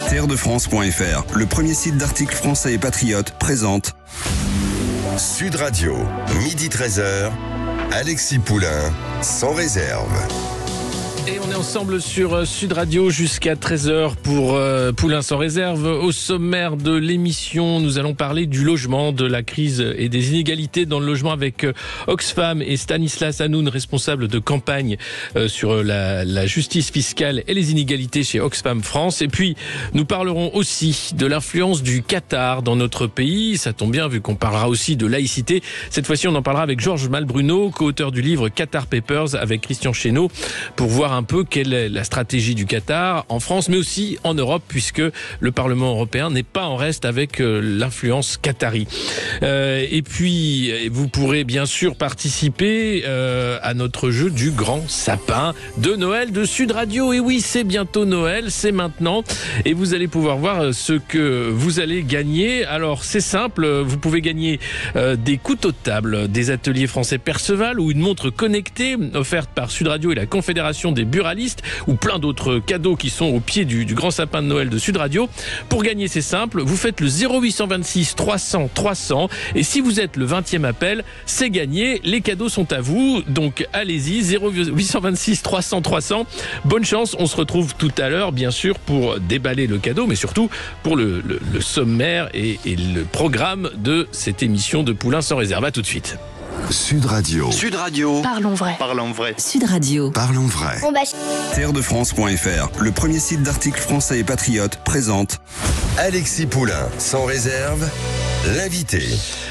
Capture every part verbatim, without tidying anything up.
terre de france point f r, le premier site d'articles français et patriotes, présente Sud Radio, midi treize heures, Alexis Poulain, sans réserve. Et on est ensemble sur Sud Radio jusqu'à treize heures pour euh, Poulain sans réserve. Au sommaire de l'émission, nous allons parler du logement, de la crise et des inégalités dans le logement avec euh, Oxfam et Stanislas Hanoun, responsable de campagne euh, sur la, la justice fiscale et les inégalités chez Oxfam France. Et puis, nous parlerons aussi de l'influence du Qatar dans notre pays. Ça tombe bien vu qu'on parlera aussi de laïcité. Cette fois-ci, on en parlera avec Georges Malbruno, co-auteur du livre Qatar Papers avec Christian Chesneau, pour voir un peu quelle est la stratégie du Qatar en France, mais aussi en Europe, puisque le Parlement européen n'est pas en reste avec euh, l'influence qatari. Euh, et puis, vous pourrez bien sûr participer euh, à notre jeu du grand sapin de Noël de Sud Radio. Et oui, c'est bientôt Noël, c'est maintenant. Et vous allez pouvoir voir ce que vous allez gagner. Alors, c'est simple, vous pouvez gagner euh, des couteaux de table, des ateliers français Perceval ou une montre connectée offerte par Sud Radio et la Confédération des buralistes, ou plein d'autres cadeaux qui sont au pied du, du grand sapin de Noël de Sud Radio. Pour gagner, c'est simple, vous faites le zéro huit cent vingt-six trois cents trois cents et si vous êtes le vingtième appel, c'est gagné, les cadeaux sont à vous, donc allez-y, zéro huit cent vingt-six trois cents trois cents. Bonne chance, on se retrouve tout à l'heure bien sûr pour déballer le cadeau, mais surtout pour le, le, le sommaire et, et le programme de cette émission de Poulain sans réserve. À tout de suite. Sud Radio. Sud Radio. Parlons vrai. Parlons vrai. Sud Radio. Parlons vrai. Bon bah... terre de france point f r, le premier site d'articles français et patriotes, présente Alexis Poulain, sans réserve, l'invité.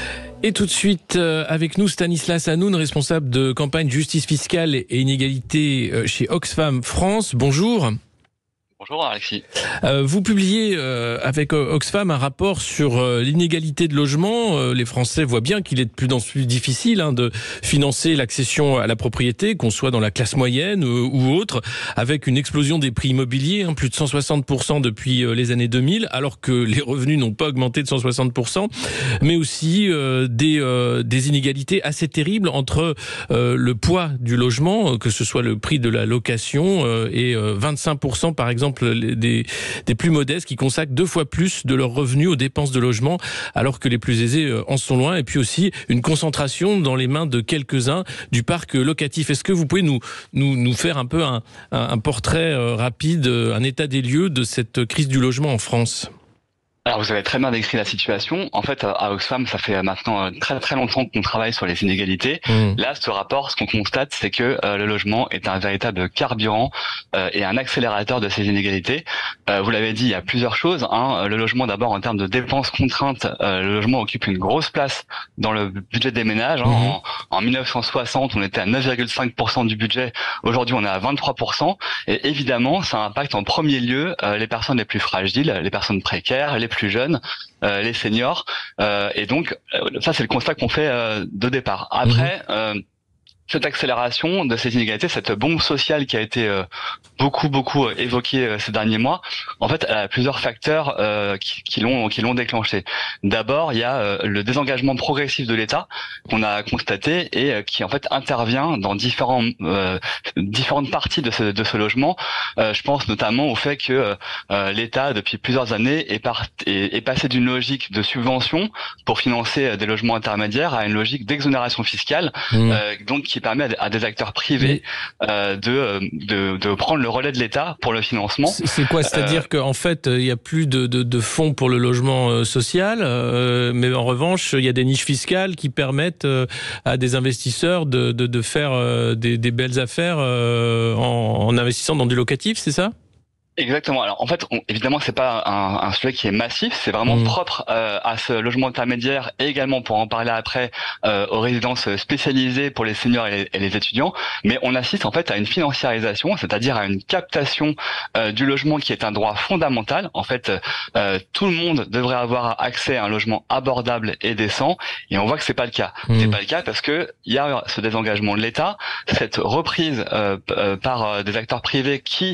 Et tout de suite, euh, avec nous, Stanislas Hanoun, responsable de campagne justice fiscale et inégalité euh, chez Oxfam France. Bonjour. Bonjour Alexis. Euh, vous publiez euh, avec Oxfam un rapport sur euh, l'inégalité de logement. Euh, les Français voient bien qu'il est de plus en plus difficile hein, de financer l'accession à la propriété, qu'on soit dans la classe moyenne euh, ou autre, avec une explosion des prix immobiliers, hein, plus de cent soixante pour cent depuis euh, les années deux mille, alors que les revenus n'ont pas augmenté de cent soixante pour cent, mais aussi euh, des, euh, des inégalités assez terribles entre euh, le poids du logement, que ce soit le prix de la location euh, et euh, vingt-cinq pour cent par exemple Des, des plus modestes qui consacrent deux fois plus de leurs revenus aux dépenses de logement, alors que les plus aisés en sont loin. Et puis aussi une concentration dans les mains de quelques-uns du parc locatif. Est-ce que vous pouvez nous, nous, nous faire un peu un, un portrait rapide, un état des lieux de cette crise du logement en France ? Alors vous avez très bien décrit la situation. En fait, à Oxfam, ça fait maintenant très très longtemps qu'on travaille sur les inégalités. Mmh. Là, ce rapport, ce qu'on constate, c'est que euh, le logement est un véritable carburant euh, et un accélérateur de ces inégalités. Euh, vous l'avez dit, il y a plusieurs choses. Hein. Le logement, d'abord, en termes de dépenses contraintes, euh, le logement occupe une grosse place dans le budget des ménages. Hein. Mmh. En, en mille neuf cent soixante, on était à neuf virgule cinq pour cent du budget. Aujourd'hui, on est à vingt-trois pour cent. Et évidemment, ça impacte en premier lieu euh, les personnes les plus fragiles, les personnes précaires, les plus plus jeunes, euh, les seniors, euh, et donc euh, ça c'est le constat qu'on fait euh, de départ. Après, mmh. euh, cette accélération de ces inégalités, cette bombe sociale qui a été euh, beaucoup beaucoup euh, évoquée euh, ces derniers mois, en fait, elle a plusieurs facteurs euh, qui, qui l'ont qui l'ont déclenché. D'abord, il y a euh, le désengagement progressif de l'État qu'on a constaté et euh, qui en fait intervient dans différents euh, différentes parties de ce de ce logement. Euh, je pense notamment au fait que euh, l'État depuis plusieurs années est, part, est, est passé d'une logique de subvention pour financer des logements intermédiaires à une logique d'exonération fiscale, mmh. euh, donc qui qui permet à des acteurs privés euh, de, de de prendre le relais de l'État pour le financement. C'est quoi ? C'est-à-dire euh, qu'en fait, il n'y a plus de, de, de fonds pour le logement social, euh, mais en revanche, il y a des niches fiscales qui permettent euh, à des investisseurs de, de, de faire euh, des, des belles affaires euh, en, en investissant dans du locatif, c'est ça ? Exactement. Alors en fait, on, évidemment, c'est pas un, un sujet qui est massif, c'est vraiment mmh. propre euh, à ce logement intermédiaire et également, pour en parler après, euh, aux résidences spécialisées pour les seniors et les, et les étudiants. Mais on assiste en fait à une financiarisation, c'est-à-dire à une captation euh, du logement qui est un droit fondamental. En fait, euh, tout le monde devrait avoir accès à un logement abordable et décent, et on voit que c'est pas le cas. Mmh. C'est pas le cas parce que il y a ce désengagement de l'État, cette reprise euh, euh, par euh, des acteurs privés qui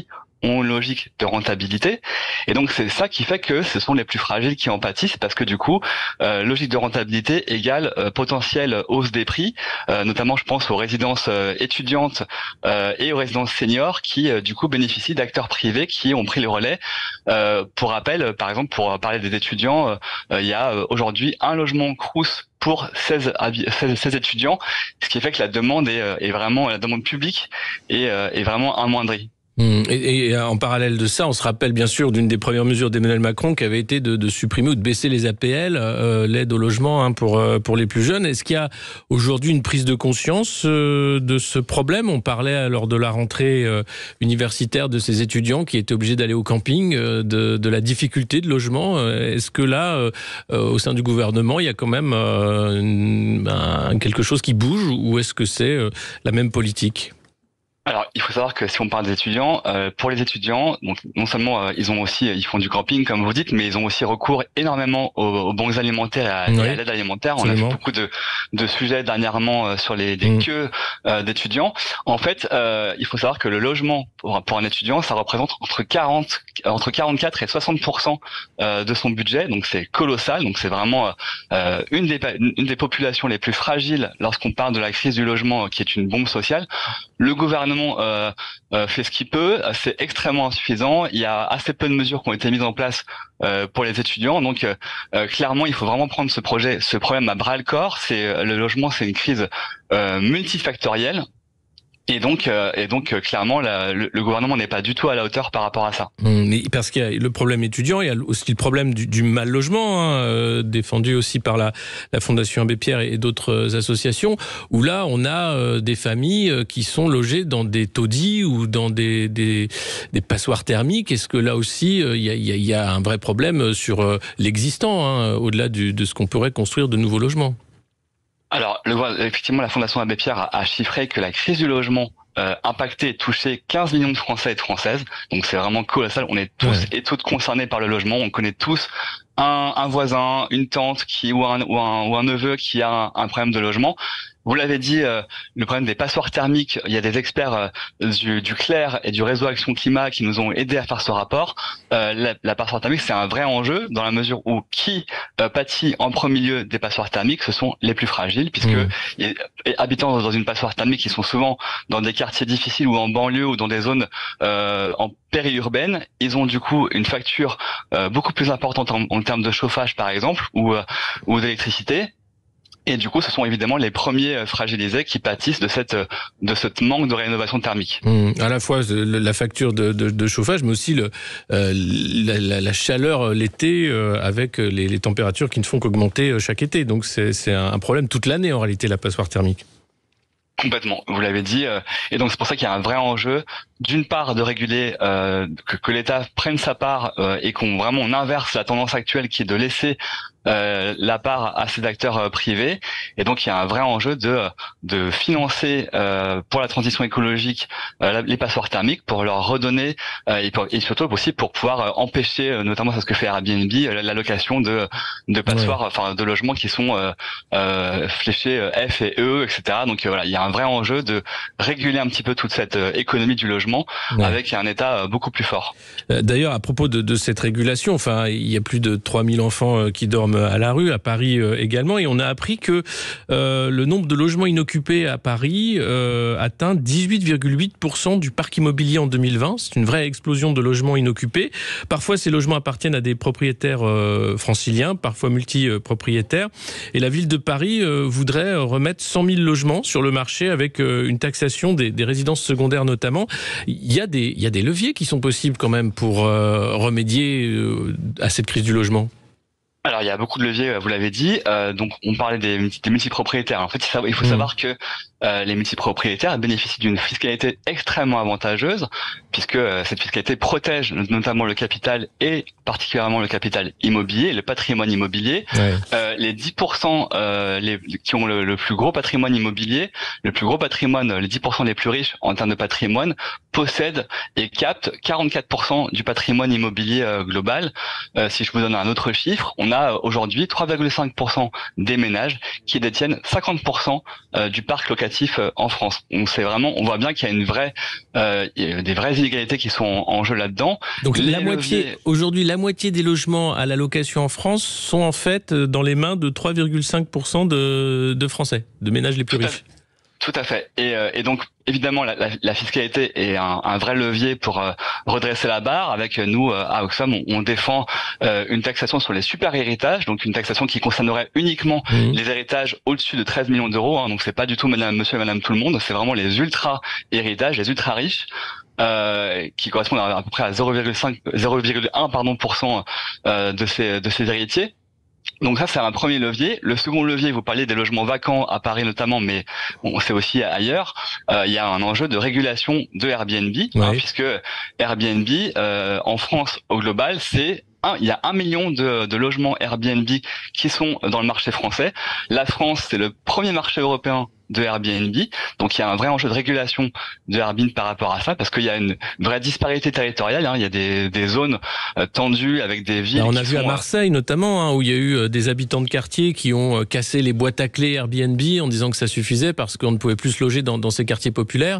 ont une logique de rentabilité. Et donc, c'est ça qui fait que ce sont les plus fragiles qui en pâtissent, parce que du coup, euh, logique de rentabilité égale euh, potentielle hausse des prix, euh, notamment je pense aux résidences euh, étudiantes euh, et aux résidences seniors qui euh, du coup bénéficient d'acteurs privés qui ont pris le relais. Euh, pour rappel, par exemple, pour parler des étudiants, euh, il y a euh, aujourd'hui un logement Crous pour seize, seize, seize étudiants, ce qui fait que la demande est, est vraiment, la demande publique est, est vraiment amoindrie. Mmh. Et, et en parallèle de ça, on se rappelle bien sûr d'une des premières mesures d'Emmanuel Macron qui avait été de, de supprimer ou de baisser les A P L, euh, l'aide au logement hein, pour euh, pour les plus jeunes. Est-ce qu'il y a aujourd'hui une prise de conscience euh, de ce problème? On parlait lors de la rentrée euh, universitaire de ces étudiants qui étaient obligés d'aller au camping, euh, de, de la difficulté de logement. Est-ce que là, euh, euh, au sein du gouvernement, il y a quand même euh, une, un, quelque chose qui bouge, ou est-ce que c'est euh, la même politique? Alors, il faut savoir que si on parle des étudiants, euh, pour les étudiants, donc non seulement euh, ils ont aussi, ils font du camping comme vous dites, mais ils ont aussi recours énormément aux, aux banques alimentaires et à, oui, à l'aide alimentaire. On absolument. a fait beaucoup de, de sujets dernièrement euh, sur les, les mmh. queues euh, d'étudiants. En fait, euh, il faut savoir que le logement pour, pour un étudiant, ça représente entre quarante, entre quarante-quatre et soixante pour cent euh, de son budget, donc c'est colossal. Donc c'est vraiment euh, une des une des populations les plus fragiles lorsqu'on parle de la crise du logement, qui est une bombe sociale. Le gouvernement Euh, euh, fait ce qu'il peut, c'est extrêmement insuffisant. Il y a assez peu de mesures qui ont été mises en place euh, pour les étudiants. Donc euh, euh, clairement, il faut vraiment prendre ce projet, ce problème à bras le corps. C'est le logement, c'est une crise euh, multifactorielle. Et donc, euh, et donc, euh, clairement, la, le, le gouvernement n'est pas du tout à la hauteur par rapport à ça. Mmh, parce qu'il y a le problème étudiant, il y a aussi le problème du, du mal logement, hein, euh, défendu aussi par la, la Fondation Abbé Pierre et, et d'autres associations, où là, on a euh, des familles euh, qui sont logées dans des taudis ou dans des, des, des passoires thermiques. Est-ce que là aussi, il euh, y, a, y, y a un vrai problème sur euh, l'existant, hein, au-delà du, de ce qu'on pourrait construire de nouveaux logements? Alors, le, effectivement, la Fondation Abbé Pierre a, a chiffré que la crise du logement euh, impactait et touchait quinze millions de Français et de Françaises. Donc, c'est vraiment colossal. On est tous ouais. et toutes concernés par le logement. On connaît tous un, un voisin, une tante qui ou un, ou un, ou un neveu qui a un, un problème de logement. Vous l'avez dit, euh, le problème des passoires thermiques, il y a des experts euh, du, du C L E R et du réseau Action Climat qui nous ont aidés à faire ce rapport. Euh, la, la passoire thermique, c'est un vrai enjeu dans la mesure où qui euh, pâtit en premier lieu des passoires thermiques, ce sont les plus fragiles, puisque mmh. les habitants dans une passoire thermique, ils sont souvent dans des quartiers difficiles ou en banlieue ou dans des zones euh, en périurbaine, ils ont du coup une facture euh, beaucoup plus importante en, en termes de chauffage par exemple, ou, euh, ou d'électricité. Et du coup, ce sont évidemment les premiers fragilisés qui pâtissent de cette de ce manque de rénovation thermique. Mmh, à la fois la facture de, de, de chauffage, mais aussi le, euh, la, la, la chaleur l'été euh, avec les, les températures qui ne font qu'augmenter chaque été. Donc c'est, c'est un problème toute l'année en réalité, la passoire thermique. Complètement, vous l'avez dit. Et donc c'est pour ça qu'il y a un vrai enjeu, d'une part de réguler, euh, que, que l'État prenne sa part euh, et qu'on vraiment on inverse la tendance actuelle qui est de laisser Euh, la part à ces acteurs euh, privés. Et donc il y a un vrai enjeu de de financer euh, pour la transition écologique euh, les passoires thermiques, pour leur redonner euh, et, pour, et surtout aussi pour pouvoir euh, empêcher, euh, notamment c'est ce que fait Airbnb, euh, la location de de passoires, ouais. enfin de logements qui sont euh, euh, fléchés F et E, et cetera. Donc euh, voilà, il y a un vrai enjeu de réguler un petit peu toute cette euh, économie du logement, ouais. avec un État euh, beaucoup plus fort. D'ailleurs, à propos de, de cette régulation, enfin il y a plus de trois mille enfants euh, qui dorment à la rue, à Paris euh, également, et on a appris que euh, le nombre de logements inoccupés à Paris euh, atteint dix-huit virgule huit pour cent du parc immobilier en deux mille vingt. C'est une vraie explosion de logements inoccupés. Parfois, ces logements appartiennent à des propriétaires euh, franciliens, parfois multipropriétaires. Et la ville de Paris euh, voudrait remettre cent mille logements sur le marché avec euh, une taxation des, des résidences secondaires notamment. Il y a des, il y a des leviers qui sont possibles quand même pour euh, remédier euh, à cette crise du logement. Alors il y a beaucoup de leviers, vous l'avez dit. Euh, donc on parlait des, des multipropriétaires. En fait, il faut savoir que euh, les multipropriétaires bénéficient d'une fiscalité extrêmement avantageuse, puisque euh, cette fiscalité protège notamment le capital et particulièrement le capital immobilier, le patrimoine immobilier. Ouais. Euh, les dix pour cent euh, les, qui ont le, le plus gros patrimoine immobilier, le plus gros patrimoine, les dix pour cent les plus riches en termes de patrimoine, possèdent et captent quarante-quatre pour cent du patrimoine immobilier euh, global. Euh, si je vous donne un autre chiffre, on a aujourd'hui trois virgule cinq pour cent des ménages qui détiennent cinquante pour cent du parc locatif locatif euh, en France. On sait vraiment, on voit bien qu'il y a une vraie, euh, des vraies inégalités qui sont en, en jeu là-dedans. Donc les la moitié, leviers... aujourd'hui, la moitié des logements à la location en France sont en fait dans les mains de trois virgule cinq pour cent de, de Français, de ménages les plus Tout à riches. fait. Tout à fait. Et, euh, et donc, évidemment, la, la, la fiscalité est un, un vrai levier pour euh, redresser la barre. Avec nous, euh, à Oxfam, on, on défend euh, une taxation sur les super héritages, donc une taxation qui concernerait uniquement mmh. les héritages au-dessus de treize millions d'euros. Hein, donc, c'est pas du tout madame, monsieur et madame tout le monde, c'est vraiment les ultra héritages, les ultra riches. Euh, qui correspondent à, à peu près à zéro virgule cinq, zéro virgule un pardon pour cent euh, de ces de ces héritiers. Donc ça, c'est un premier levier. Le second levier, vous parliez des logements vacants à Paris notamment, mais on sait aussi ailleurs. Euh, il y a un enjeu de régulation de Airbnb, oui. hein, puisque Airbnb euh, en France au global, c'est un, il y a un million de, de logements Airbnb qui sont dans le marché français. La France, c'est le premier marché européen de Airbnb, donc il y a un vrai enjeu de régulation de Airbnb par rapport à ça, parce qu'il y a une vraie disparité territoriale, hein. Il y a des, des zones euh, tendues avec des villes. Là, on a qui vu sont, à Marseille notamment, hein, où il y a eu euh, des habitants de quartier qui ont euh, cassé les boîtes à clés Airbnb en disant que ça suffisait parce qu'on ne pouvait plus se loger dans, dans ces quartiers populaires.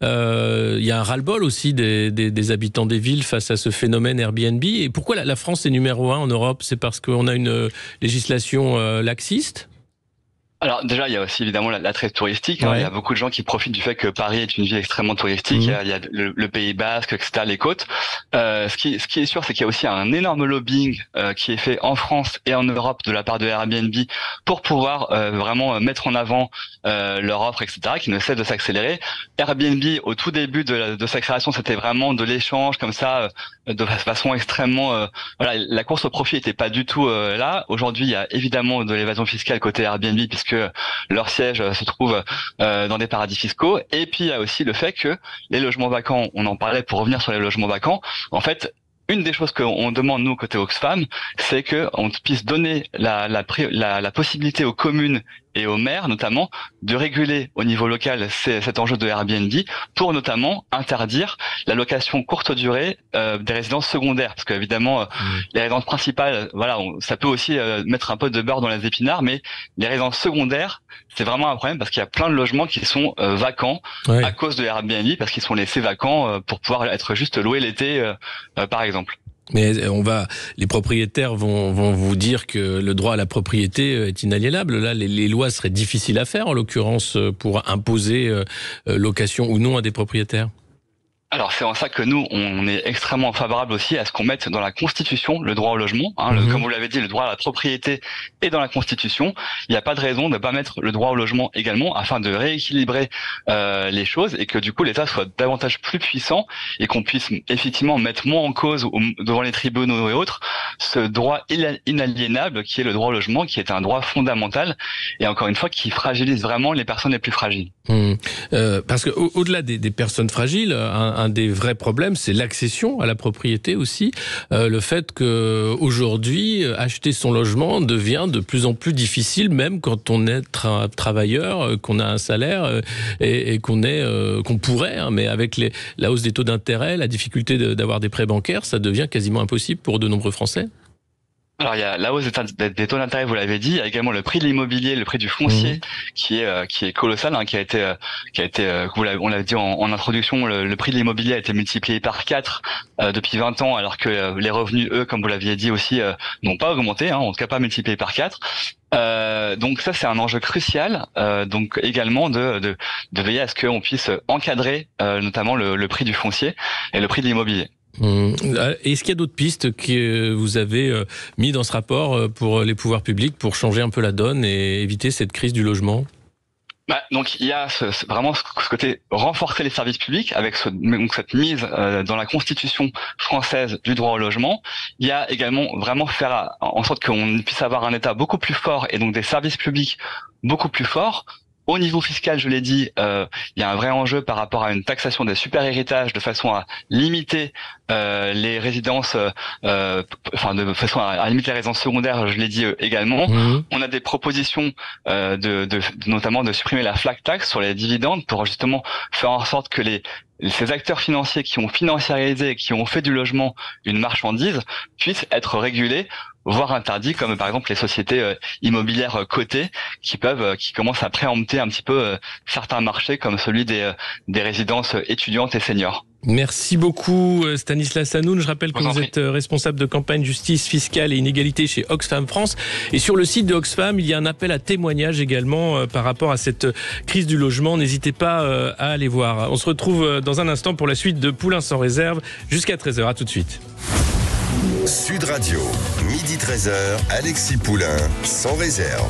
Euh, il y a un ras-le-bol aussi des, des, des habitants des villes face à ce phénomène Airbnb. Et pourquoi la, la France est numéro un en Europe? C'est parce qu'on a une euh, législation euh, laxiste? Alors déjà, il y a aussi évidemment l'attrait touristique. Hein. Ouais. Il y a beaucoup de gens qui profitent du fait que Paris est une ville extrêmement touristique. Mmh. Il y a, il y a le, le Pays Basque, et cetera, les côtes. Euh, ce qui, ce qui est sûr, c'est qu'il y a aussi un énorme lobbying euh, qui est fait en France et en Europe de la part de Airbnb pour pouvoir euh, vraiment mettre en avant euh, leur offre, et cetera, qui ne cesse de s'accélérer. Airbnb, au tout début de, la, de sa création, c'était vraiment de l'échange comme ça, euh, de façon extrêmement... Euh, voilà, la course au profit était pas du tout euh, là. Aujourd'hui, il y a évidemment de l'évasion fiscale côté Airbnb, puisque que leur siège se trouve euh, dans des paradis fiscaux. Et puis il y a aussi le fait que les logements vacants, on en parlait pour revenir sur les logements vacants, en fait, une des choses qu'on demande nous côté Oxfam, c'est que on puisse donner la, la, la, la possibilité aux communes et aux maires notamment de réguler au niveau local cet enjeu de Airbnb pour notamment interdire la location courte durée euh, des résidences secondaires, parce qu'évidemment euh, mmh. les résidences principales, voilà, on, ça peut aussi euh, mettre un peu de beurre dans les épinards, mais les résidences secondaires, c'est vraiment un problème parce qu'il y a plein de logements qui sont euh, vacants ouais. à cause de Airbnb, parce qu'ils sont laissés vacants euh, pour pouvoir être juste loués l'été, euh, euh, par exemple. Mais on va, les propriétaires vont, vont vous dire que le droit à la propriété est inaliénable. Là, les, les lois seraient difficiles à faire, en l'occurrence, pour imposer euh, location ou non à des propriétaires. Alors c'est en ça que nous, on est extrêmement favorable aussi à ce qu'on mette dans la Constitution le droit au logement. Hein, mmh. le, comme vous l'avez dit, le droit à la propriété est dans la Constitution. Il n'y a pas de raison de ne pas mettre le droit au logement également, afin de rééquilibrer euh, les choses et que du coup l'État soit davantage plus puissant et qu'on puisse effectivement mettre moins en cause ou, devant les tribunaux et autres ce droit inaliénable qui est le droit au logement, qui est un droit fondamental et encore une fois qui fragilise vraiment les personnes les plus fragiles. Mmh. Euh, parce que au, au-delà des, des personnes fragiles, un, un des vrais problèmes, c'est l'accession à la propriété aussi. Euh, le fait que aujourd'hui, acheter son logement devient de plus en plus difficile, même quand on est tra- travailleur, qu'on a un salaire et, et qu'on est, euh, qu'on pourrait, hein, mais avec les, la hausse des taux d'intérêt, la difficulté de, d'avoir des prêts bancaires, ça devient quasiment impossible pour de nombreux Français. Alors il y a la hausse des taux d'intérêt, vous l'avez dit, il y a également le prix de l'immobilier, le prix du foncier mmh. qui est euh, qui est colossal, hein, qui a été euh, qui a été euh, on l'a dit en, en introduction, le, le prix de l'immobilier a été multiplié par quatre euh, depuis vingt ans, alors que euh, les revenus, eux, comme vous l'aviez dit aussi, euh, n'ont pas augmenté, hein, en tout cas pas multiplié par quatre. Euh, donc ça c'est un enjeu crucial, euh, donc également de, de de veiller à ce qu'on puisse encadrer euh, notamment le, le prix du foncier et le prix de l'immobilier. Est-ce qu'il y a d'autres pistes que vous avez mis dans ce rapport pour les pouvoirs publics pour changer un peu la donne et éviter cette crise du logement ? Bah, donc il y a ce, ce, vraiment ce, ce côté renforcer les services publics avec ce, donc cette mise euh, dans la Constitution française du droit au logement. Il y a également vraiment faire en sorte qu'on puisse avoir un État beaucoup plus fort et donc des services publics beaucoup plus forts. Au niveau fiscal, je l'ai dit, euh, il y a un vrai enjeu par rapport à une taxation des super héritages de façon à limiter euh, les résidences, euh, enfin de façon à, à limiter les résidences secondaires. Je l'ai dit euh, également. Mmh. On a des propositions euh, de, de, de notamment de supprimer la flat tax sur les dividendes pour justement faire en sorte que les ces acteurs financiers qui ont financiarisé, qui ont fait du logement une marchandise, puissent être régulés, voire interdits, comme par exemple les sociétés euh, immobilières euh, cotées, qui peuvent, euh, qui commencent à préempter un petit peu euh, certains marchés, comme celui des, euh, des résidences étudiantes et seniors. Merci beaucoup Stanislas Hanoun. Je rappelle que vous, vous êtes responsable de campagne justice fiscale et inégalité chez Oxfam France. Et sur le site de Oxfam, il y a un appel à témoignage également par rapport à cette crise du logement. N'hésitez pas à aller voir. On se retrouve dans un instant pour la suite de Poulain sans réserve jusqu'à treize heures. À tout de suite. Sud Radio, midi treize heures, Alexis Poulain, sans réserve.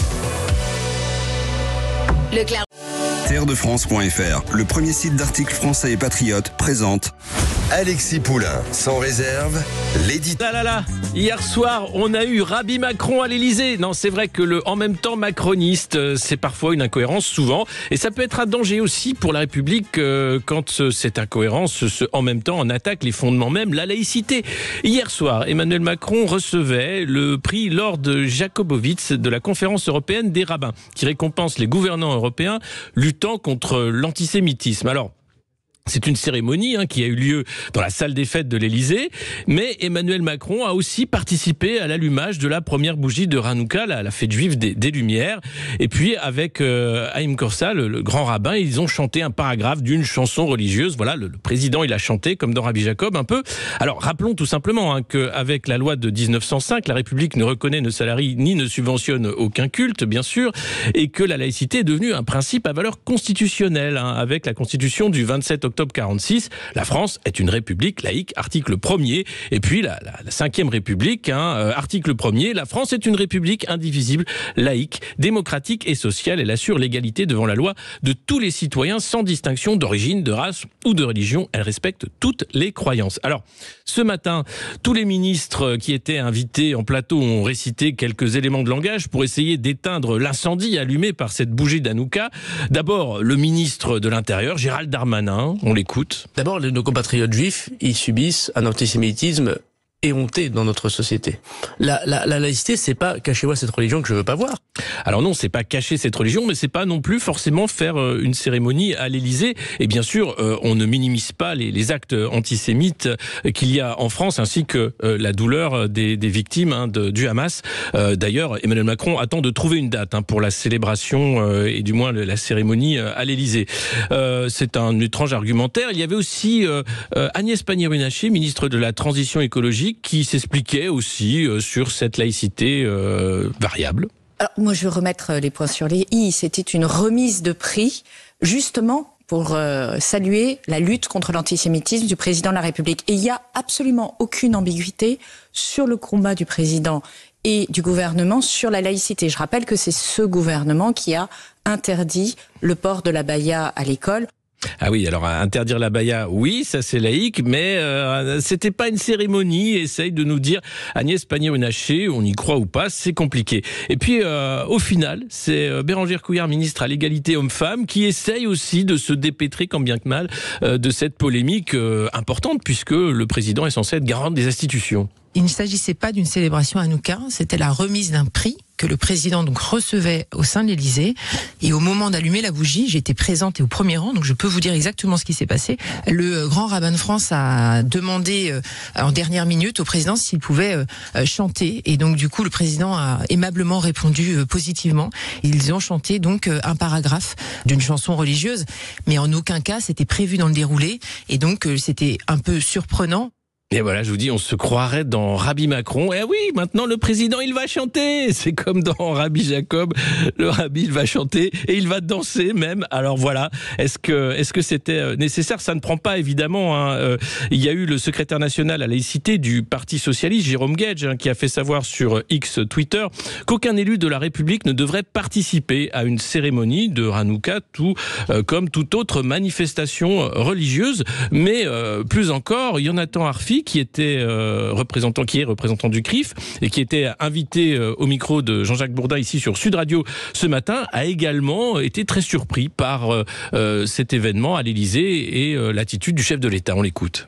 Leclerc. terre de france point f r, le premier site d'articles français et patriotes, présente Alexis Poulain, sans réserve, l'édito. Là là là, hier soir, on a eu Rabbi Macron à l'Elysée. Non, c'est vrai que le en même temps macroniste, c'est parfois une incohérence, souvent. Et ça peut être un danger aussi pour la République euh, quand cette incohérence, ce en même temps, en attaque les fondements même, la laïcité. Hier soir, Emmanuel Macron recevait le prix Lord Jacobowitz de la Conférence européenne des rabbins, qui récompense les gouvernants européens luttant contre l'antisémitisme. Alors, c'est une cérémonie hein, qui a eu lieu dans la salle des fêtes de l'Élysée, mais Emmanuel Macron a aussi participé à l'allumage de la première bougie de Hanouka, la, la fête juive des, des Lumières. Et puis avec euh, Haïm Korsa, le, le grand rabbin, ils ont chanté un paragraphe d'une chanson religieuse. Voilà, le, le président il a chanté comme dans Rabbi Jacob un peu. Alors rappelons tout simplement hein, qu'avec la loi de dix-neuf cent cinq, la République ne reconnaît, ne salarie ni ne subventionne aucun culte, bien sûr, et que la laïcité est devenue un principe à valeur constitutionnelle hein, avec la Constitution du vingt-sept octobre quarante-six, la France est une république laïque, article premier, et puis la, la, la cinquième république, hein, euh, article premier, la France est une république indivisible, laïque, démocratique et sociale, elle assure l'égalité devant la loi de tous les citoyens sans distinction d'origine, de race ou de religion, elle respecte toutes les croyances. Alors, ce matin, tous les ministres qui étaient invités en plateau ont récité quelques éléments de langage pour essayer d'éteindre l'incendie allumé par cette bougie d'Hanouka. D'abord, le ministre de l'Intérieur, Gérald Darmanin, on l'écoute. D'abord, nos compatriotes juifs, ils subissent un antisémitisme éhonté dans notre société. La, la, la laïcité, c'est pas cachez-moi cette religion que je veux pas voir. Alors non, c'est pas cacher cette religion, mais c'est pas non plus forcément faire une cérémonie à l'Élysée. Et bien sûr, euh, on ne minimise pas les, les actes antisémites qu'il y a en France, ainsi que euh, la douleur des, des victimes hein, de, du Hamas. Euh, d'ailleurs, Emmanuel Macron attend de trouver une date hein, pour la célébration euh, et du moins la cérémonie à l'Élysée. Euh, c'est un étrange argumentaire. Il y avait aussi euh, Agnès Pannier-Runacher, ministre de la Transition écologique, qui s'expliquait aussi euh, sur cette laïcité euh, variable. Alors, moi, je veux remettre les points sur les i. C'était une remise de prix, justement, pour euh, saluer la lutte contre l'antisémitisme du président de la République. Et il n'y a absolument aucune ambiguïté sur le combat du président et du gouvernement sur la laïcité. Je rappelle que c'est ce gouvernement qui a interdit le port de l'abaya à l'école. Ah oui, alors interdire l'abaya, oui, ça c'est laïque, mais euh, c'était pas une cérémonie, essaye de nous dire Agnès Pannier-Runacher, on y croit ou pas, c'est compliqué. Et puis euh, au final, c'est Bérangère Couillard, ministre à l'égalité homme-femme, qui essaye aussi de se dépêtrer, quand bien que mal, euh, de cette polémique euh, importante, puisque le président est censé être garant des institutions. Il ne s'agissait pas d'une célébration Hanouka, c'était la remise d'un prix que le président donc recevait au sein de l'Élysée. Et au moment d'allumer la bougie, j'étais présente et au premier rang, donc je peux vous dire exactement ce qui s'est passé. Le grand rabbin de France a demandé euh, en dernière minute au président s'il pouvait euh, chanter. Et donc du coup, le président a aimablement répondu euh, positivement. Ils ont chanté donc euh, un paragraphe d'une chanson religieuse, mais en aucun cas c'était prévu dans le déroulé. Et donc euh, c'était un peu surprenant. Et voilà, je vous dis, on se croirait dans Rabbi Macron. Eh oui, maintenant le président, il va chanter. C'est comme dans Rabbi Jacob, le Rabbi, il va chanter et il va danser même. Alors voilà, est-ce que est-ce que c'était nécessaire? Ça ne prend pas, évidemment. Hein. Euh, il y a eu le secrétaire national à la laïcité du Parti socialiste, Jérôme Guedj, hein, qui a fait savoir sur X Twitter qu'aucun élu de la République ne devrait participer à une cérémonie de Hanouka, tout euh, comme toute autre manifestation religieuse. Mais euh, plus encore, Jonathan Arfi, qui était euh, représentant, qui est représentant du C R I F et qui était invité euh, au micro de Jean-Jacques Bourdin ici sur Sud Radio ce matin, a également été très surpris par euh, euh, cet événement à l'Élysée et euh, l'attitude du chef de l'État. On l'écoute.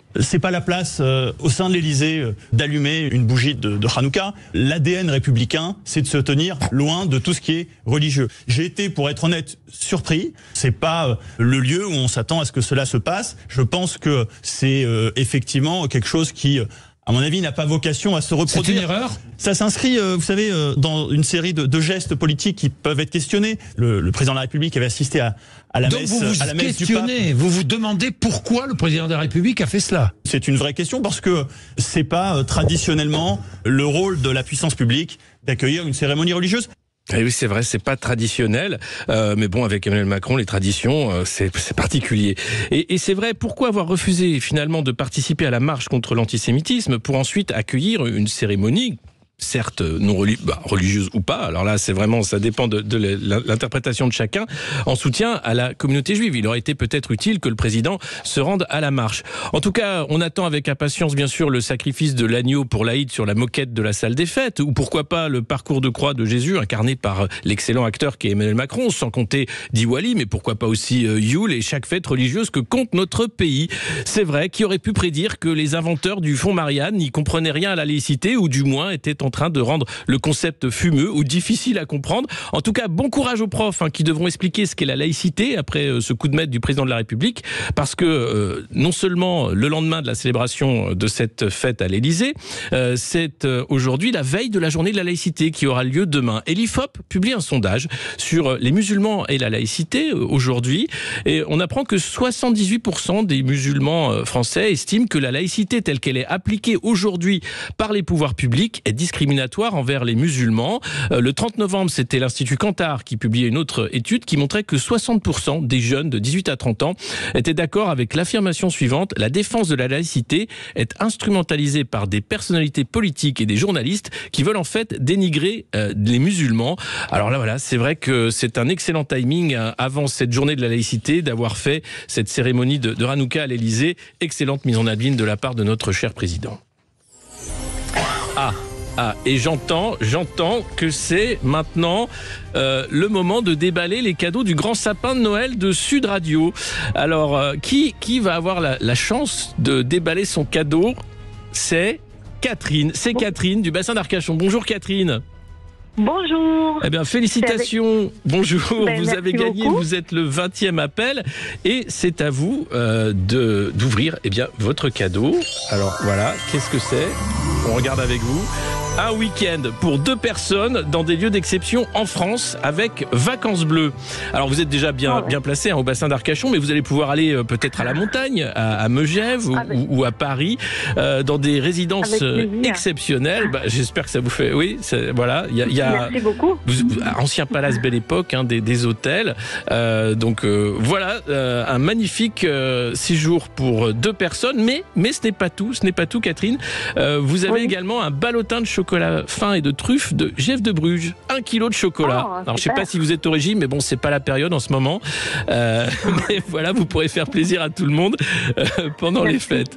C'est pas la place euh, au sein de l'Élysée euh, d'allumer une bougie de, de Hanouka. L'A D N républicain, c'est de se tenir loin de tout ce qui est religieux. J'ai été, pour être honnête, surpris. C'est pas euh, le lieu où on s'attend à ce que cela se passe. Je pense que c'est euh, effectivement quelque chose qui, euh, à mon avis, n'a pas vocation à se reproduire. C'est une erreur ? Ça s'inscrit, euh, vous savez, euh, dans une série de, de gestes politiques qui peuvent être questionnés. Le, le président de la République avait assisté à, à la Donc messe, vous vous à la messe du pape. questionnez, vous vous demandez pourquoi le président de la République a fait cela. C'est une vraie question parce que c'est pas euh, traditionnellement le rôle de la puissance publique d'accueillir une cérémonie religieuse. Et oui, c'est vrai, c'est pas traditionnel, euh, mais bon, avec Emmanuel Macron, les traditions, euh, c'est, c'est particulier. Et, et c'est vrai, pourquoi avoir refusé finalement de participer à la marche contre l'antisémitisme pour ensuite accueillir une cérémonie, certes non religi- bah, religieuse ou pas, alors là c'est vraiment, ça dépend de, de l'interprétation de chacun, en soutien à la communauté juive. Il aurait été peut-être utile que le président se rende à la marche. En tout cas, on attend avec impatience bien sûr le sacrifice de l'agneau pour l'Aïd sur la moquette de la salle des fêtes, ou pourquoi pas le parcours de croix de Jésus incarné par l'excellent acteur qui est Emmanuel Macron, sans compter Diwali, mais pourquoi pas aussi euh, Yule et chaque fête religieuse que compte notre pays. C'est vrai, qui aurait pu prédire que les inventeurs du fonds Marianne n'y comprenaient rien à la laïcité, ou du moins étaient en en train de rendre le concept fumeux ou difficile à comprendre. En tout cas, bon courage aux profs hein, qui devront expliquer ce qu'est la laïcité après euh, ce coup de maître du président de la République, parce que euh, non seulement le lendemain de la célébration de cette fête à l'Élysée, euh, c'est euh, aujourd'hui la veille de la journée de la laïcité qui aura lieu demain. Et l'I F O P publie un sondage sur les musulmans et la laïcité euh, aujourd'hui, et on apprend que soixante-dix-huit pour cent des musulmans euh, français estiment que la laïcité telle qu'elle est appliquée aujourd'hui par les pouvoirs publics est discriminatoire envers les musulmans. Euh, le trente novembre, c'était l'Institut Kantar qui publiait une autre étude qui montrait que soixante pour cent des jeunes de dix-huit à trente ans étaient d'accord avec l'affirmation suivante: la défense de la laïcité est instrumentalisée par des personnalités politiques et des journalistes qui veulent en fait dénigrer euh, les musulmans. Alors là, voilà, c'est vrai que c'est un excellent timing hein, avant cette journée de la laïcité d'avoir fait cette cérémonie de, de Hanouka à l'Élysée. Excellente mise en abîme de la part de notre cher président. Ah Ah, et j'entends, j'entends que c'est maintenant euh, le moment de déballer les cadeaux du grand sapin de Noël de Sud Radio. Alors, euh, qui, qui va avoir la, la chance de déballer son cadeau? C'est Catherine. C'est Catherine du bassin d'Arcachon. Bonjour Catherine. Bonjour. Eh bien, félicitations. Avec... Bonjour. Ben, vous avez gagné. Beaucoup. Vous êtes le vingtième appel et c'est à vous euh, de d'ouvrir eh bien votre cadeau. Alors voilà, qu'est-ce que c'est? On regarde avec vous. Un week-end pour deux personnes dans des lieux d'exception en France avec Vacances Bleues. Alors vous êtes déjà bien, ah ouais. bien placé hein, au bassin d'Arcachon, mais vous allez pouvoir aller euh, peut-être à la montagne, à, à Megève ou, ou, ou à Paris, euh, dans des résidences euh, exceptionnelles. Bah, j'espère que ça vous fait... Oui, voilà. Il y a, y a, Merci beaucoup. Vous, ancien palace Belle Époque, hein, des, des hôtels. Euh, donc euh, voilà, euh, un magnifique euh, séjour pour deux personnes. Mais, mais ce n'est pas tout, ce n'est pas tout Catherine. Euh, vous avez oui. également un ballotin de chocolat fin et de truffes de Jeff de Bruges, un kilo de chocolat. Oh, alors je sais pas si vous êtes au régime, mais bon c'est pas la période en ce moment. Euh, mais voilà, vous pourrez faire plaisir à tout le monde euh, pendant merci. les fêtes.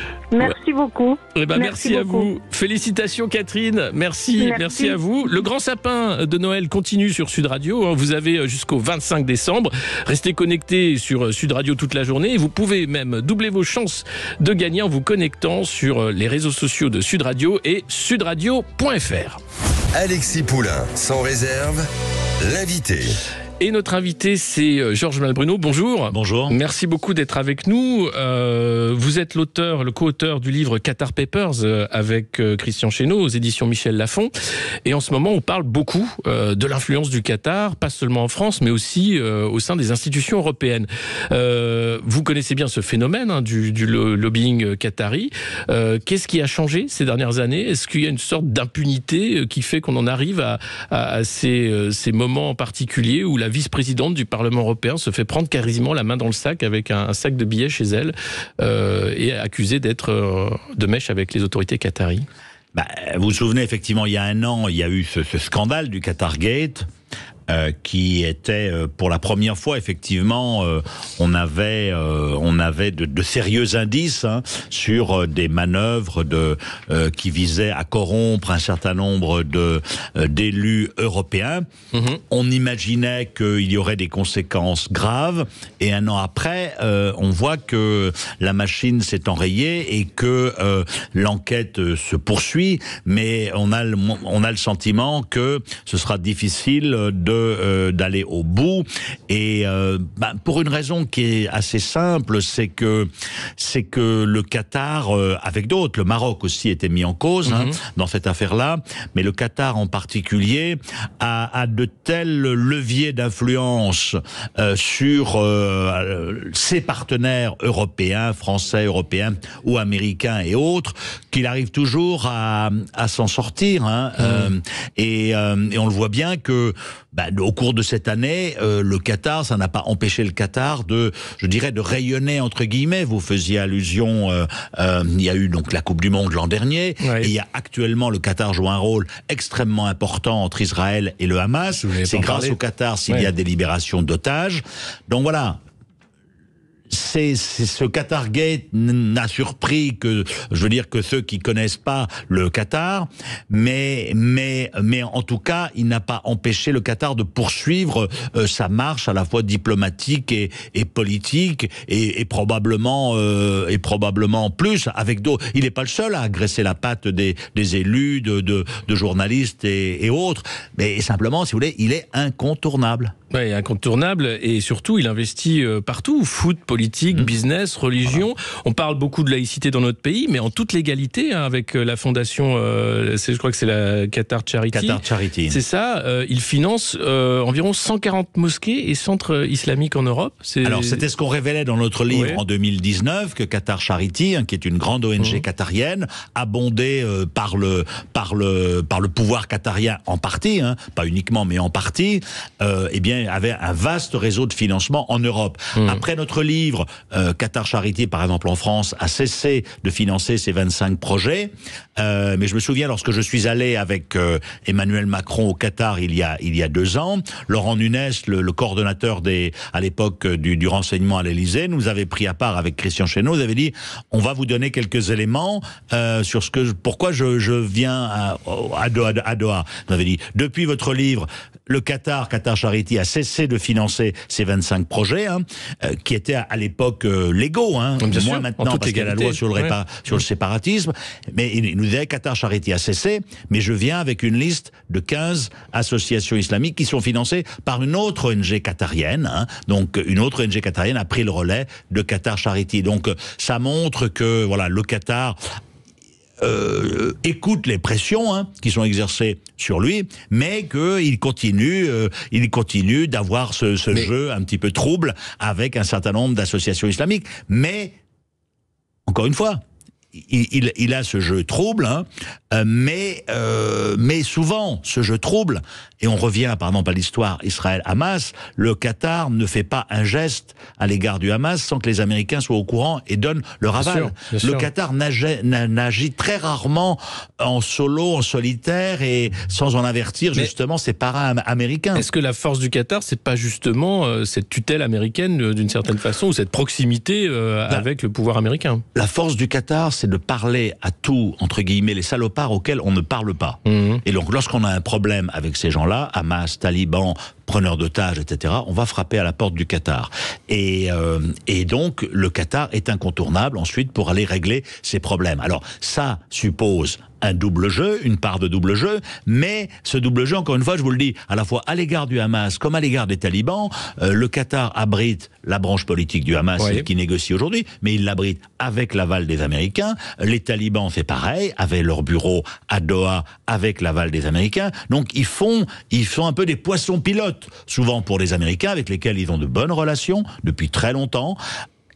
Merci beaucoup. Eh ben, merci, merci à beaucoup. vous. Félicitations Catherine. Merci, merci, merci à vous. Le grand sapin de Noël continue sur Sud Radio. Vous avez jusqu'au vingt-cinq décembre. Restez connectés sur Sud Radio toute la journée. Et vous pouvez même doubler vos chances de gagner en vous connectant sur les réseaux sociaux de Sud Radio et sudradio point f r. Alexis Poulain, sans réserve, l'invité. Et notre invité, c'est Georges Malbruno. Bonjour. Bonjour. Merci beaucoup d'être avec nous. Euh, vous êtes l'auteur, le co-auteur du livre Qatar Papers euh, avec euh, Christian Chesneau aux éditions Michel Lafon. Et en ce moment, on parle beaucoup euh, de l'influence du Qatar, pas seulement en France, mais aussi euh, au sein des institutions européennes. Euh, vous connaissez bien ce phénomène hein, du, du lobbying qatari. Euh, qu'est-ce qui a changé ces dernières années? Est-ce qu'il y a une sorte d'impunité qui fait qu'on en arrive à, à, à ces, euh, ces moments en particulier où la La vice-présidente du Parlement européen se fait prendre quasiment la main dans le sac avec un, un sac de billets chez elle euh, et accusée d'être euh, de mèche avec les autorités qataries? Bah, vous vous souvenez, effectivement, il y a un an, il y a eu ce, ce scandale du Qatar Gate. euh, qui était euh, pour la première fois effectivement, euh, on avait euh, on avait de, de sérieux indices hein, sur euh, des manœuvres de euh, qui visaient à corrompre un certain nombre de euh, d'élus européens. Mmh. On imaginait qu'il y aurait des conséquences graves, et un an après, euh, on voit que la machine s'est enrayée et que euh, l'enquête se poursuit, mais on a le, on a le sentiment que ce sera difficile de euh, d'aller au bout, et euh, bah, pour une raison qui est assez simple, c'est que c'est que le Qatar, euh, avec d'autres, le Maroc aussi était mis en cause, mmh. hein, dans cette affaire-là, mais le Qatar en particulier a, a de tels leviers d'influence euh, sur euh, ses partenaires européens, français, européens ou américains et autres, qu'il arrive toujours à, à s'en sortir. Hein, mmh. euh, et, euh, et on le voit bien que bah, au cours de cette année, euh, le Qatar, ça n'a pas empêché le Qatar de, je dirais, de rayonner entre guillemets. Vous faisiez allusion, euh, euh, il y a eu donc la Coupe du Monde l'an dernier, oui. et il y a actuellement, le Qatar joue un rôle extrêmement important entre Israël et le Hamas. C'est grâce parler. au Qatar s'il oui. y a des libérations d'otages. Donc voilà. C'est, c'est ce Qatargate n'a surpris que, je veux dire, que ceux qui connaissent pas le Qatar, mais mais mais en tout cas, il n'a pas empêché le Qatar de poursuivre euh, sa marche à la fois diplomatique et, et politique, et, et probablement euh, et probablement plus avec d'autres. Il n'est pas le seul à agresser la patte des des élus, de de, de journalistes et, et autres, mais simplement, si vous voulez, il est incontournable. Oui, incontournable, et surtout, il investit partout, foot, politique, mmh. business, religion. Voilà. On parle beaucoup de laïcité dans notre pays, mais en toute légalité, hein, avec la fondation, euh, c'est, je crois que c'est la Qatar Charity. Qatar Charity. C'est ça, euh, il finance euh, environ cent quarante mosquées et centres islamiques en Europe. C'est... Alors, c'était ce qu'on révélait dans notre livre ouais. en deux mille dix-neuf, que Qatar Charity, hein, qui est une grande O N G mmh. qatarienne, abondée euh, par, le, par, le, par le pouvoir qatarien en partie, hein, pas uniquement, mais en partie, euh, eh bien, avait un vaste réseau de financement en Europe. Mmh. Après notre livre, euh, Qatar Charity, par exemple en France, a cessé de financer ces vingt-cinq projets. Euh, mais je me souviens, lorsque je suis allé avec euh, Emmanuel Macron au Qatar il y a il y a deux ans, Laurent Nunez, le, le coordonnateur des à l'époque du, du renseignement à l'Élysée, nous avait pris à part avec Christian Chesneau, nous avait dit on va vous donner quelques éléments euh, sur ce que pourquoi je, je viens à, à Doha. À Doha. Nous avait dit depuis votre livre, le Qatar, Qatar Charity a cessé de financer ces vingt-cinq projets, hein, euh, qui étaient à, à l'époque euh, légaux, hein, moins sûr, maintenant parce qu'il y a la loi sur le, répa- ouais. sur le séparatisme, mais il, il nous disait Qatar Charity a cessé, mais je viens avec une liste de quinze associations islamiques qui sont financées par une autre O N G qatarienne, hein, donc une autre O N G qatarienne a pris le relais de Qatar Charity. Donc ça montre que voilà, le Qatar Euh, écoute les pressions hein, qui sont exercées sur lui, mais qu'il continue, euh, il continue d'avoir ce, ce mais... jeu un petit peu trouble avec un certain nombre d'associations islamiques. Mais encore une fois, il, il, il a ce jeu trouble, hein, euh, mais euh, mais souvent ce jeu trouble, et on revient par exemple à l'histoire Israël-Hamas, le Qatar ne fait pas un geste à l'égard du Hamas sans que les Américains soient au courant et donnent leur aval. Bien sûr, bien sûr. Le Qatar n'agit, n'agit très rarement en solo, en solitaire, et sans en avertir mais justement ses parrains américains. Est-ce que la force du Qatar, c'est pas justement euh, cette tutelle américaine euh, d'une certaine façon, ou cette proximité euh, la, avec le pouvoir américain? La force du Qatar, c'est de parler à tout, entre guillemets, les salopards auxquels on ne parle pas. Mmh. Et donc, lorsqu'on a un problème avec ces gens-là, Hamas, talibans, preneurs d'otages, et cetera, on va frapper à la porte du Qatar. Et, euh, et donc, le Qatar est incontournable ensuite pour aller régler ces problèmes. Alors, ça suppose un double jeu, une part de double jeu, mais ce double jeu, encore une fois, je vous le dis, à la fois à l'égard du Hamas comme à l'égard des talibans, euh, le Qatar abrite la branche politique du Hamas, oui. qui négocie aujourd'hui, mais il l'abrite avec l'aval des Américains. Les talibans fait pareil, avaient leur bureau à Doha avec l'aval des Américains. Donc ils font, ils font un peu des poissons pilotes, souvent pour les Américains, avec lesquels ils ont de bonnes relations depuis très longtemps.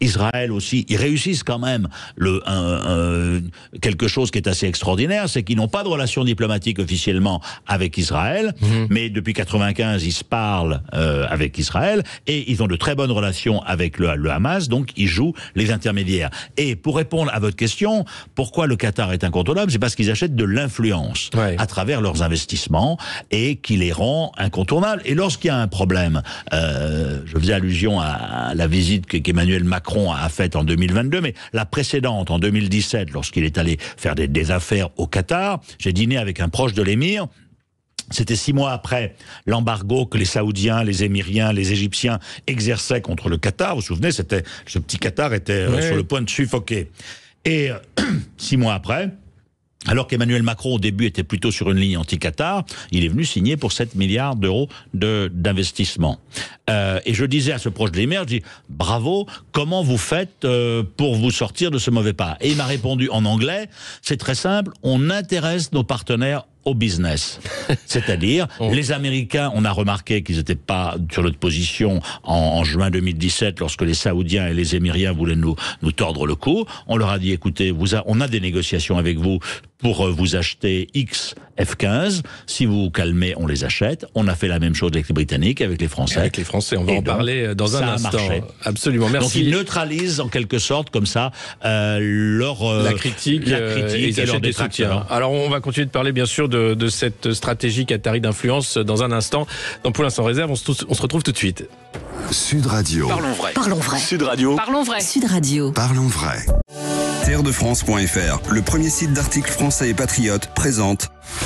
Israël aussi, ils réussissent quand même le, un, un, quelque chose qui est assez extraordinaire, c'est qu'ils n'ont pas de relations diplomatiques officiellement avec Israël, mmh. mais depuis quatre-vingt-quinze, ils se parlent euh, avec Israël, et ils ont de très bonnes relations avec le, le Hamas, donc ils jouent les intermédiaires. Et pour répondre à votre question, pourquoi le Qatar est incontournable, c'est parce qu'ils achètent de l'influence ouais. à travers leurs investissements, et qui les rend incontournables. Et lorsqu'il y a un problème, euh, je faisais allusion à la visite qu'Emmanuel Macron a faite en deux mille vingt-deux, mais la précédente, en deux mille dix-sept, lorsqu'il est allé faire des, des affaires au Qatar, j'ai dîné avec un proche de l'émir. C'était six mois après l'embargo que les Saoudiens, les Émiriens, les Égyptiens exerçaient contre le Qatar. Vous vous souvenez, c'était, ce petit Qatar était ouais. sur le point de suffoquer. Et euh, six mois après, alors qu'Emmanuel Macron, au début, était plutôt sur une ligne anti-Qatar, il est venu signer pour sept milliards d'euros de, d'investissement. Euh, et je disais à ce proche de l'émir, je dis, bravo, comment vous faites euh, pour vous sortir de ce mauvais pas? Et il m'a répondu en anglais, c'est très simple, on intéresse nos partenaires au business. C'est-à-dire, oh. les Américains, on a remarqué qu'ils n'étaient pas sur notre position en, en juin deux mille dix-sept, lorsque les Saoudiens et les Émiriens voulaient nous, nous tordre le cou. On leur a dit, écoutez, vous a, on a des négociations avec vous pour euh, vous acheter X F quinze. Si vous vous calmez, on les achète. On a fait la même chose avec les Britanniques, avec les Français. Avec les Français, on va et en donc, parler dans un instant. Marché. Absolument, merci. Donc ils neutralisent en quelque sorte, comme ça, euh, leur... Euh, la critique, la critique euh, et, et leur des soutiens. Alors on va continuer de parler, bien sûr, de, de cette stratégie qatari d'influence dans un instant. Dans Poulain sans réserve, on se, on se retrouve tout de suite. Sud Radio. Parlons vrai. Parlons vrai. Sud Radio. Parlons vrai. Sud Radio. Parlons vrai. terre de france point f r, le premier site d'articles français et patriotes, présente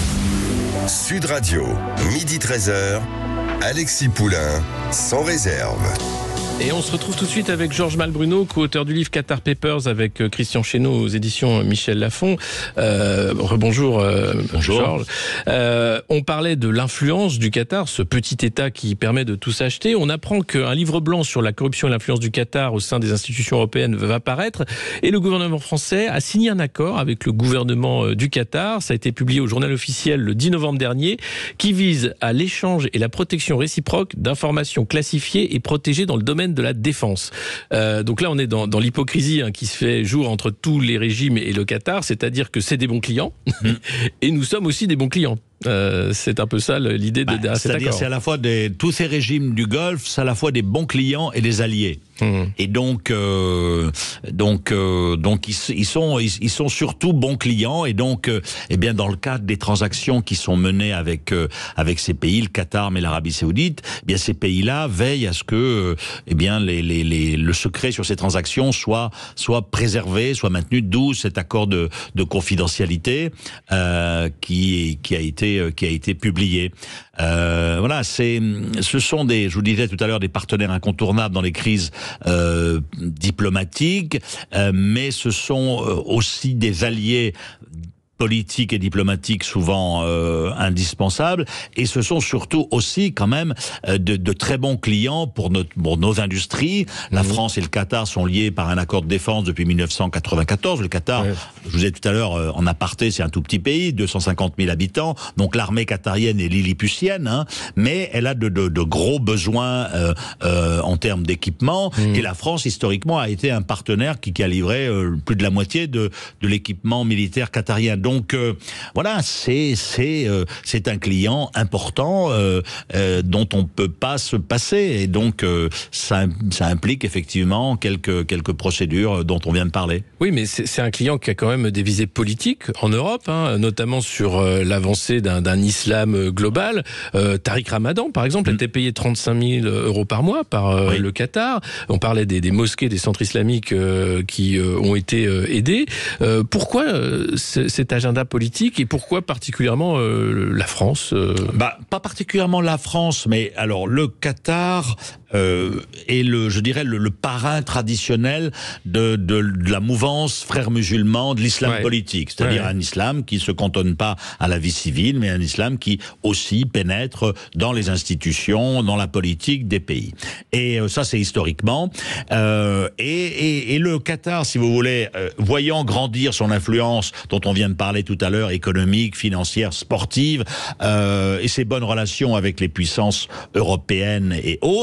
Sud Radio, midi treize heures, Alexis Poulain, sans réserve. Et on se retrouve tout de suite avec Georges Malbruno, co-auteur du livre Qatar Papers, avec Christian Chesneau aux éditions Michel Lafon. Euh, rebonjour, euh, Bonjour. Georges. Euh, on parlait de l'influence du Qatar, ce petit État qui permet de tout s'acheter. On apprend qu'un livre blanc sur la corruption et l'influence du Qatar au sein des institutions européennes va paraître. Et le gouvernement français a signé un accord avec le gouvernement du Qatar. Ça a été publié au journal officiel le dix novembre dernier, qui vise à l'échange et la protection réciproque d'informations classifiées et protégées dans le domaine de la défense. Euh, donc là, on est dans, dans l'hypocrisie hein, qui se fait jour entre tous les régimes et le Qatar, c'est-à-dire que c'est des bons clients mmh. et nous sommes aussi des bons clients. Euh, c'est un peu ça l'idée de, bah, de cet accord. C'est-à-dire c'est à la fois des, tous ces régimes du Golfe, c'est à la fois des bons clients et des alliés. Mmh. Et donc, euh, donc, euh, donc ils, ils sont, ils, ils sont surtout bons clients. Et donc, euh, eh bien, dans le cadre des transactions qui sont menées avec euh, avec ces pays, le Qatar mais l'Arabie Saoudite, eh bien, ces pays-là veillent à ce que, euh, eh bien, les, les, les, le secret sur ces transactions soit soit préservé, soit maintenu. D'où cet accord de, de confidentialité euh, qui qui a été qui a été publié. Euh, voilà, c'est, ce sont des, je vous disais tout à l'heure, des partenaires incontournables dans les crises euh, diplomatiques, euh, mais ce sont aussi des alliés politiques et diplomatiques souvent euh, indispensables, et ce sont surtout aussi quand même euh, de, de très bons clients pour, notre, pour nos industries. La mmh. France et le Qatar sont liés par un accord de défense depuis mille neuf cent quatre-vingt-quatorze. Le Qatar, ouais. je vous ai tout à l'heure euh, en aparté, c'est un tout petit pays, deux cent cinquante mille habitants, donc l'armée qatarienne est lilliputienne, hein, mais elle a de, de, de gros besoins euh, euh, en termes d'équipement, mmh. et la France historiquement a été un partenaire qui, qui a livré euh, plus de la moitié de, de l'équipement militaire qatarien. Donc euh, voilà, c'est c'est euh, c'est un client important euh, euh, dont on peut pas se passer, et donc euh, ça ça implique effectivement quelques quelques procédures dont on vient de parler. Oui, mais c'est, c'est un client qui a quand même des visées politiques en Europe, hein, notamment sur euh, l'avancée d'un, d'un islam global. Euh, Tariq Ramadan, par exemple, mmh. était payé trente-cinq mille euros par mois par euh, oui. le Qatar. On parlait des, des mosquées, des centres islamiques euh, qui euh, ont été euh, aidés. Euh, pourquoi euh, cet agenda politique, et pourquoi particulièrement euh, la France euh... Bah, pas particulièrement la France, mais alors le Qatar euh, est le, je dirais, le, le parrain traditionnel de, de, de la mouvance frères musulmans, de l'islam ouais. politique, c'est-à-dire ouais. un islam qui se cantonne pas à la vie civile, mais un islam qui aussi pénètre dans les institutions, dans la politique des pays. Et euh, ça, c'est historiquement. Euh, et, et, et le Qatar, si vous voulez, euh, voyant grandir son influence, dont on vient de parler tout à l'heure, économique, financière, sportive, euh, et ses bonnes relations avec les puissances européennes et autres,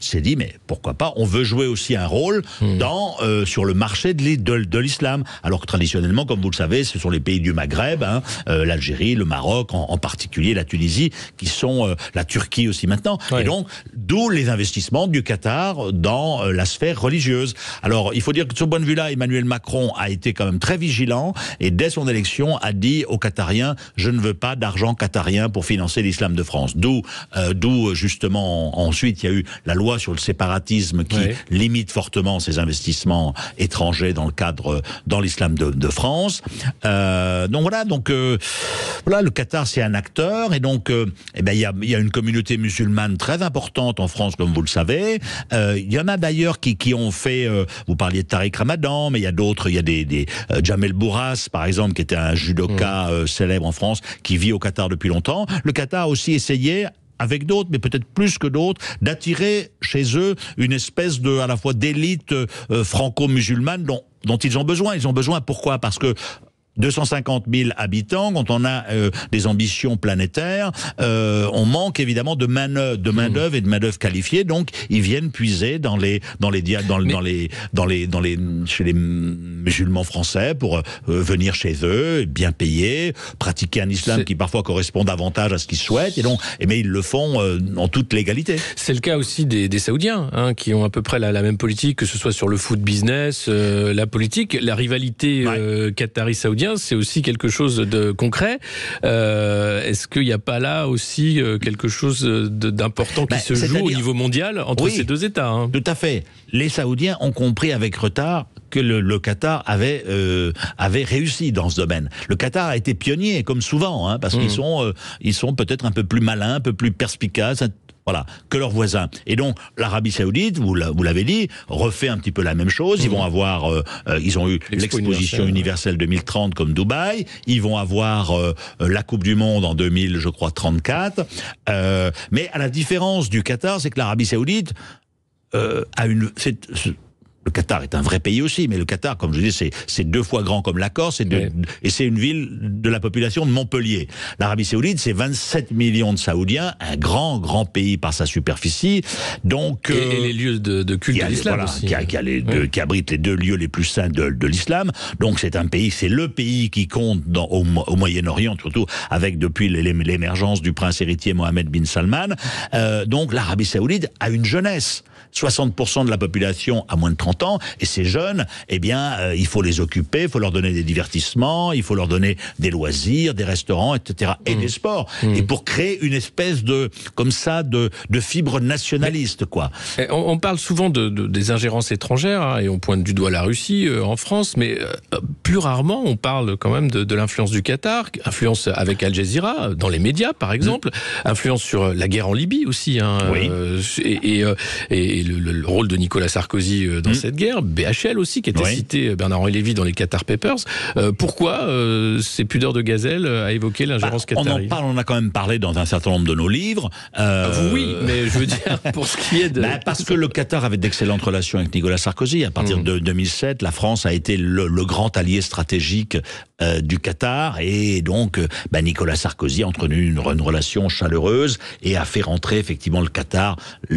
s'est dit, mais pourquoi pas, on veut jouer aussi un rôle mmh. dans, euh, sur le marché de, de, de l'islam. Alors que traditionnellement, comme vous le savez, ce sont les pays du Maghreb, hein, euh, l'Algérie, le Maroc, en, en particulier la Tunisie, qui sont euh, la Turquie aussi maintenant. Ouais. Et donc, d'où les investissements du Qatar dans euh, la sphère religieuse. Alors, il faut dire que de ce point de vue-là, Emmanuel Macron a été quand même très vigilant et dès son élection a dit aux Qatariens, je ne veux pas d'argent qatarien pour financer l'islam de France. D'où, euh, d'où justement, ensuite, il y a eu la loi sur le séparatisme qui ouais. limite fortement ces investissements étrangers dans le cadre, dans l'islam de, de France. Euh, donc voilà, donc euh, voilà, le Qatar c'est un acteur et donc euh, eh ben il y a, il y a une communauté musulmane très importante en France, comme vous le savez. Euh, il y en a d'ailleurs qui qui ont fait. Euh, vous parliez de Tariq Ramadan, mais il y a d'autres. Il y a des, des euh, Jamel Bourras, par exemple, qui était un judoka mmh. euh, célèbre en France, qui vit au Qatar depuis longtemps. Le Qatar a aussi essayé, avec d'autres, mais peut-être plus que d'autres, d'attirer chez eux une espèce de, à la fois d'élite euh, franco-musulmane dont, dont ils ont besoin. Ils ont besoin, pourquoi ? Parce que deux cent cinquante mille habitants, quand on a euh, des ambitions planétaires, euh, on manque évidemment de main-d'œuvre, de main-d'œuvre et de main-d'œuvre qualifiée. Donc, ils viennent puiser dans les, dans les, dans, Mais... dans les, dans les, dans les, chez les musulmans français pour euh, venir chez eux, bien payés, pratiquer un islam C'est... qui parfois correspond davantage à ce qu'ils souhaitent. Et donc, et mais ils le font euh, en toute légalité. C'est le cas aussi des, des Saoudiens, hein, qui ont à peu près la, la même politique, que ce soit sur le foot business, euh, la politique, la rivalité euh, ouais. qatari-saoudien. C'est aussi quelque chose de concret. Euh, est-ce qu'il n'y a pas là aussi quelque chose de, d'important qui ben, se joue au niveau mondial entre oui, ces deux États hein. Tout à fait. Les Saoudiens ont compris avec retard que le, le Qatar avait euh, avait réussi dans ce domaine. Le Qatar a été pionnier, comme souvent, hein, parce mmh. qu'ils sont euh, ils sont peut-être un peu plus malins, un peu plus perspicaces. Voilà, que leurs voisins. Et donc, l'Arabie Saoudite, vous l'avez dit, refait un petit peu la même chose. Mmh. Ils vont avoir, euh, ils ont eu l'exposition universelle deux mille trente comme Dubaï. Ils vont avoir euh, la Coupe du Monde en deux mille, je crois, trente-quatre. Euh, mais à la différence du Qatar, c'est que l'Arabie Saoudite euh, a une... C'est, c'est, le Qatar est un vrai pays aussi, mais le Qatar, comme je dis, c'est, c'est deux fois grand comme la Corse, et, de, oui. et c'est une ville de la population de Montpellier. L'Arabie Saoudite, c'est vingt-sept millions de Saoudiens, un grand, grand pays par sa superficie. Donc, et, euh, et les lieux de, de culte de l'islam voilà, aussi. Qui, a, qui, a les deux, oui. qui abrite les deux lieux les plus saints de, de l'islam. Donc c'est un pays, c'est le pays qui compte dans, au, au Moyen-Orient, surtout avec depuis l'émergence du prince héritier Mohammed bin Salman. Euh, donc l'Arabie Saoudite a une jeunesse. soixante pour cent de la population a moins de trente ans, et ces jeunes, eh bien, euh, il faut les occuper, il faut leur donner des divertissements, il faut leur donner des loisirs, des restaurants, et cetera, et mmh. des sports, mmh. et pour créer une espèce de, comme ça, de, de fibre nationaliste, quoi. On, on parle souvent de, de, des ingérences étrangères, hein, et on pointe du doigt la Russie euh, en France, mais euh, plus rarement, on parle quand même de, de l'influence du Qatar, influence avec Al Jazeera, dans les médias, par exemple, mmh. influence sur la guerre en Libye aussi, hein, oui. euh, et, et, euh, et le, le rôle de Nicolas Sarkozy dans mmh. cette guerre, B H L aussi, qui était oui. cité, Bernard-Henri Lévy, dans les Qatar Papers. Euh, pourquoi euh, ces pudeurs de gazelle à évoquer l'ingérence bah, qatari ? On en parle, on a quand même parlé dans un certain nombre de nos livres. Euh... Oui, mais je veux dire, pour ce qui est de... Bah, parce que le Qatar avait d'excellentes relations avec Nicolas Sarkozy. À partir mmh. de deux mille sept, la France a été le, le grand allié stratégique euh, du Qatar, et donc bah, Nicolas Sarkozy a entretenu une, une relation chaleureuse et a fait rentrer effectivement le Qatar.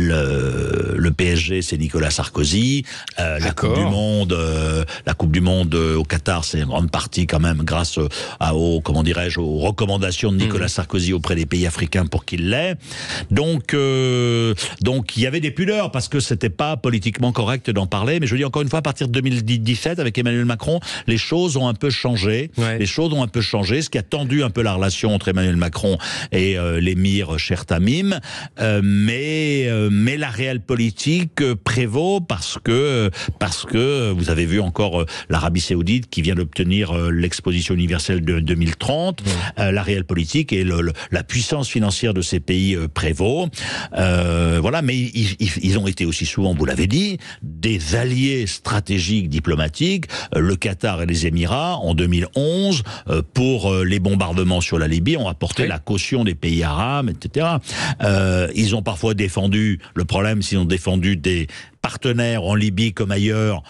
Le, le P S G, c'est Nicolas Sarkozy. Euh, la Coupe du Monde, euh, la Coupe du Monde euh, au Qatar, c'est en grande partie quand même grâce à, aux, comment dirais-je, aux recommandations de Nicolas mmh. Sarkozy auprès des pays africains pour qu'il l'ait. Donc, euh, donc il y avait des pudeurs parce que c'était pas politiquement correct d'en parler. Mais je dis encore une fois, à partir de deux mille dix-sept, avec Emmanuel Macron, les choses ont un peu changé. Ouais. Les choses ont un peu changé, ce qui a tendu un peu la relation entre Emmanuel Macron et euh, l'émir Cher Tamim. Euh, mais, euh, mais la réelle politique euh, prévaut parce que parce que vous avez vu encore euh, l'Arabie Saoudite qui vient d'obtenir euh, l'exposition universelle de deux mille trente. Ouais. Euh, la réelle politique et le, le, la puissance financière de ces pays euh, prévaut. Euh, voilà, mais ils, ils, ils ont été aussi souvent, vous l'avez dit, des alliés stratégiques diplomatiques. Euh, le Qatar et les Émirats en deux mille onze euh, pour euh, les bombardements sur la Libye ont apporté oui. la caution des pays arabes, et cetera. Euh, ils ont parfois défendu. Le problème, s'ils ont défendu des partenaires en Libye comme ailleurs,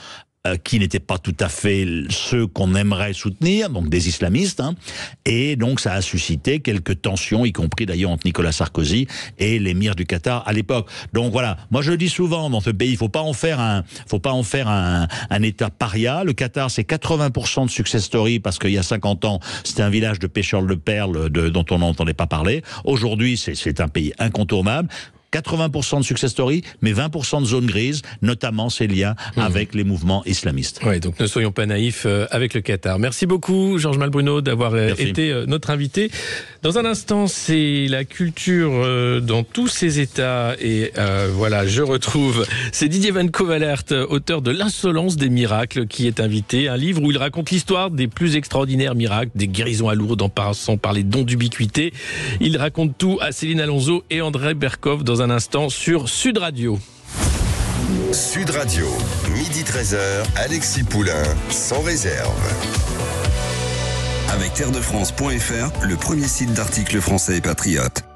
euh, qui n'étaient pas tout à fait ceux qu'on aimerait soutenir, donc des islamistes, hein, et donc ça a suscité quelques tensions, y compris d'ailleurs entre Nicolas Sarkozy et l'émir du Qatar à l'époque. Donc voilà, moi je le dis souvent, dans ce pays, il faut pas en faire un, faut pas en faire un, un État paria. Le Qatar, c'est quatre-vingts pour cent de success story parce qu'il y a cinquante ans, c'était un village de pêcheurs de perles de, dont on n'entendait pas parler. Aujourd'hui, c'est, c'est un pays incontournable. quatre-vingts pour cent de success story, mais vingt pour cent de zone grise, notamment ses liens mmh. avec les mouvements islamistes. Oui, donc ne soyons pas naïfs euh, avec le Qatar. Merci beaucoup, Georges Malbruno, d'avoir euh, été euh, notre invité. Dans un instant, c'est la culture euh, dans tous ses états. Et euh, voilà, je retrouve, c'est Didier Van Covalert, auteur de L'insolence des miracles, qui est invité. Un livre où il raconte l'histoire des plus extraordinaires miracles, des guérisons à Lourdes, en passant par les dons d'ubiquité. Il raconte tout à Céline Alonso et André Berkoff dans un instant sur Sud Radio. Sud Radio, midi treize heures, Alexis Poulain, sans réserve. Avec terre de france point f r, le premier site d'articles français et patriotes.